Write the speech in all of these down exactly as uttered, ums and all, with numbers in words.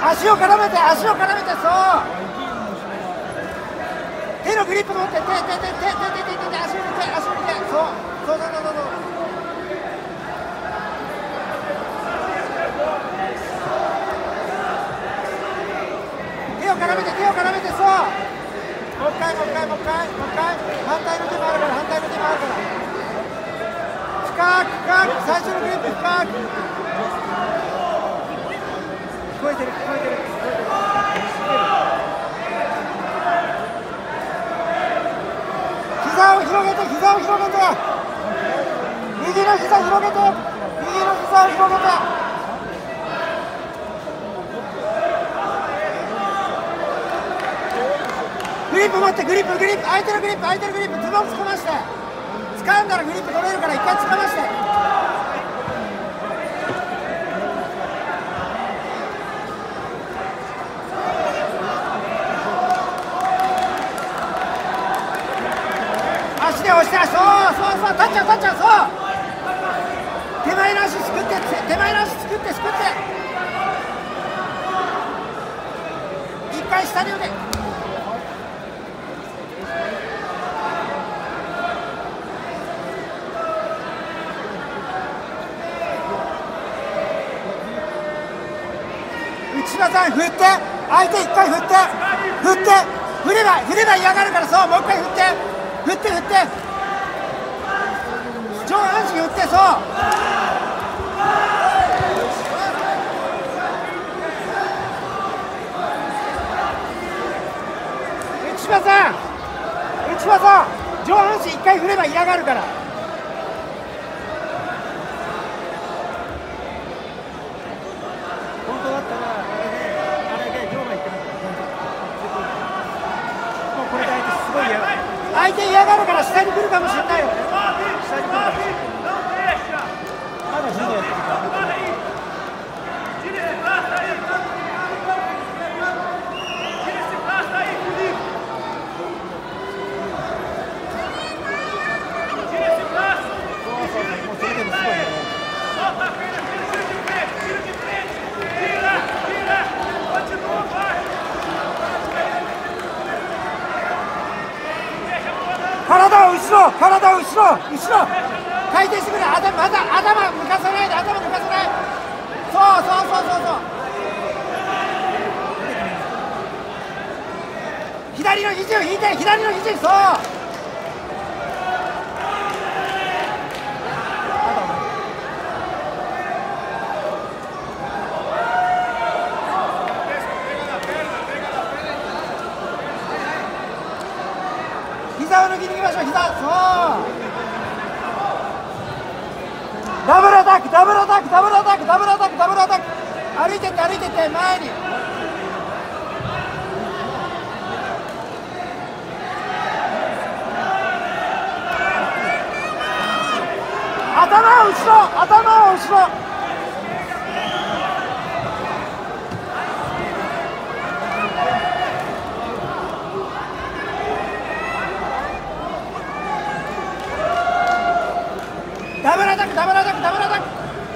足を絡めて、足を絡めて、そう手のグリップ持って、手、手、手、手、手、手、手、手、手、足を入れて、足を入れて、そうそうそうそうそうそう手を絡めて、手を絡めて、そうもう一回、もう一回、もう一回、もう一回反対の手もあるから、反対の手もあるから深く、深く、最初のグリップ深く聞こえてる、聞こえてる、聞こえてる膝を広げて、膝を広げて右の膝広げて、右の膝を広げてグリップ持って、グリップ、グリップ、相手のグリップ、相手のグリップ、ズボンつかまして、掴んだらグリップ取れるから一回つかまして、足で押して、そうそうそう、立っちゃう、立っちゃう、そう手前の足すくって、手前の足すくって、すくって一回下に腕内場さん振って、相手一回振って、振って、振れば、振れば嫌がるから、そう、もう一回振って、振って、振って、上半身振って、そう。内場さん、内場さん、上半身一回振れば嫌がるから。本当だったら、あれで、あれで場外行ってなかった。もうこれで相手すごい嫌がる。相手嫌がるから下に来るかもしれないよ。下に来るかもしれない。まだ柔道やってるから。体を後ろ、体を後ろ、後ろ、回転してくれ、頭、また頭抜かさないで、頭抜かさない。そうそうそうそうそう。左の肘を引いて、左の肘、そう。膝を抜きに行きましょう、膝、そうダブルアタック、ダブルアタック、ダブルアタック、ダブルアタック、ダブルアタック、歩いてって、歩いてって、前に頭を後ろ、頭を後ろダブルアタック、ダブルアタック、ダブルアタック。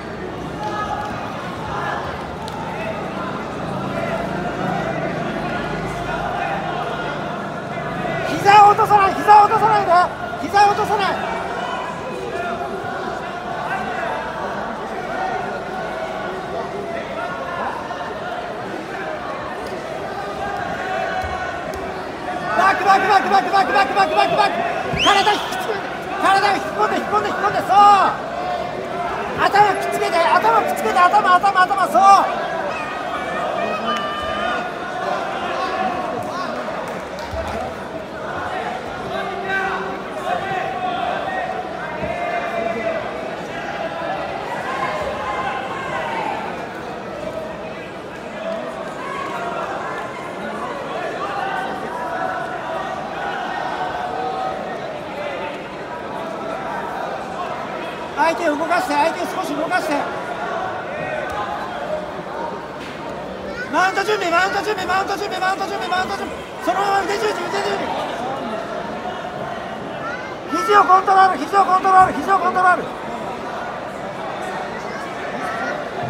膝を落とさない、膝を落とさないで、膝を落とさない。バックバックバックバックバックバックバックバックバック。体引きつめて。体を引っ込んで引っ込んで引っ込んで、そう頭くっつけて、頭くっつけて、頭頭頭、そう相手を動かして、相手を少し動かして、マウント準備、マウント準備、マウント準備、マウント準備、マウント準備、そのまま腕十字、腕十字、肘をコントロール、肘をコントロール、肘をコントロール。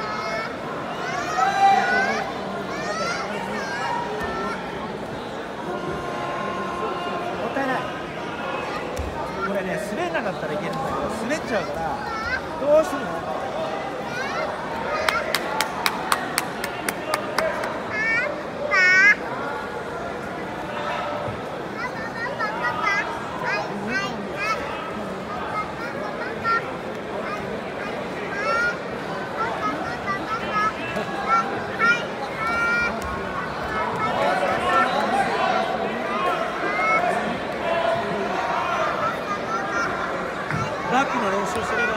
ったいない。これね、滑んなかったらいけるんだけど、滑っちゃうからどうしてもバックの練習してる。